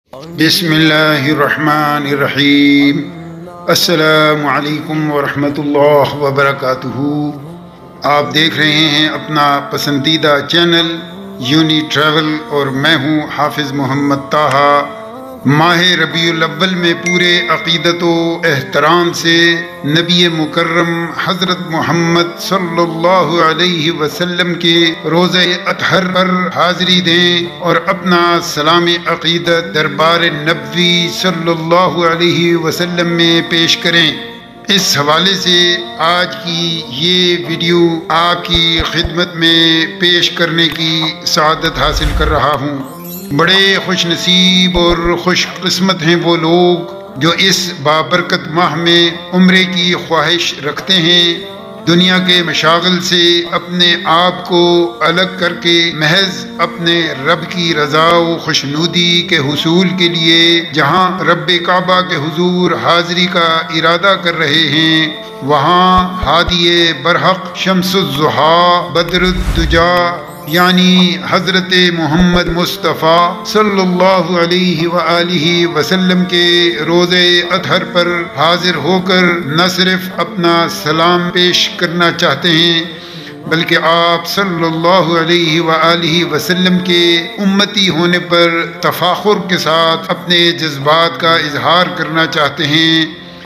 بسم اللہ الرحمن الرحیم۔ السلام علیکم ورحمۃ اللہ وبرکاتہ۔ آپ دیکھ رہے ہیں اپنا پسندیدہ چینل یونی ٹریول اور میں ہوں حافظ محمد طاہا۔ ماہ ربیع الاول میں پورے عقیدت و احترام سے نبی مکرم حضرت محمد صلی اللہ علیہ وسلم کے روزہ اطہر پر حاضری دیں اور اپنا سلام عقیدت دربار نبوی صلی اللہ علیہ وسلم میں پیش کریں۔ اس حوالے سے آج کی یہ ویڈیو آپ کی خدمت میں پیش کرنے کی سعادت حاصل کر رہا ہوں۔ بڑے خوش نصیب اور خوش قسمت ہیں وہ لوگ جو اس بابرکت ماہ میں عمرے کی خواہش رکھتے ہیں، دنیا کے مشاغل سے اپنے آپ کو الگ کر کے محض اپنے رب کی رضا و خوشنودی کے حصول کے لیے جہاں رب کعبہ کے حضور حاضری کا ارادہ کر رہے ہیں، وہاں ہادی برحق شمس الضحیٰ بدر الدجا یعنی حضرت محمد مصطفیٰ صلی اللہ علیہ وآلہ وسلم کے روزے اطہر پر حاضر ہو کر نہ صرف اپنا سلام پیش کرنا چاہتے ہیں بلکہ آپ صلی اللہ علیہ وآلہ وسلم کے امتی ہونے پر تفاخر کے ساتھ اپنے جذبات کا اظہار کرنا چاہتے ہیں۔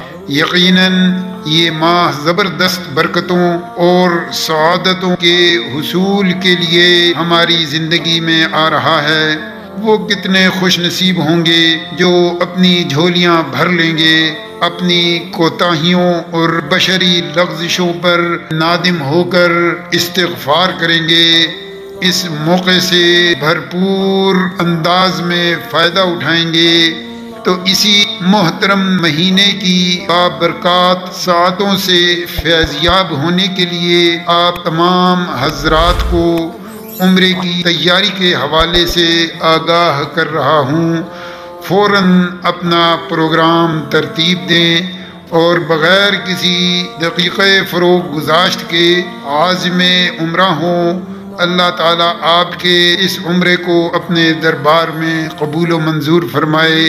یقیناً یہ ماہ زبردست برکتوں اور سعادتوں کے حصول کے لیے ہماری زندگی میں آ رہا ہے۔ وہ کتنے خوش نصیب ہوں گے جو اپنی جھولیاں بھر لیں گے، اپنی کوتاہیوں اور بشری لغزشوں پر نادم ہو کر استغفار کریں گے، اس موقع سے بھرپور انداز میں فائدہ اٹھائیں گے۔ تو اسی محترم مہینے کی بابرکات ساعتوں سے فیضیاب ہونے کے لیے آپ تمام حضرات کو عمرے کی تیاری کے حوالے سے آگاہ کر رہا ہوں۔ فوراً اپنا پروگرام ترتیب دیں اور بغیر کسی دقیقہ فروغ گذاشت کے عازم عمرہ ہوں۔ اللہ تعالیٰ آپ کے اس عمرے کو اپنے دربار میں قبول و منظور فرمائے۔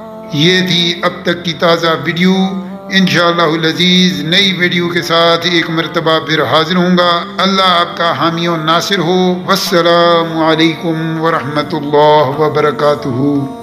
یہ تھی اب تک کی تازہ ویڈیو۔ انشاءاللہ العزیز نئی ویڈیو کے ساتھ ایک مرتبہ پھر حاضر ہوں گا۔ اللہ آپ کا حامی و ناصر ہو۔ والسلام علیکم ورحمۃ اللہ وبرکاتہ۔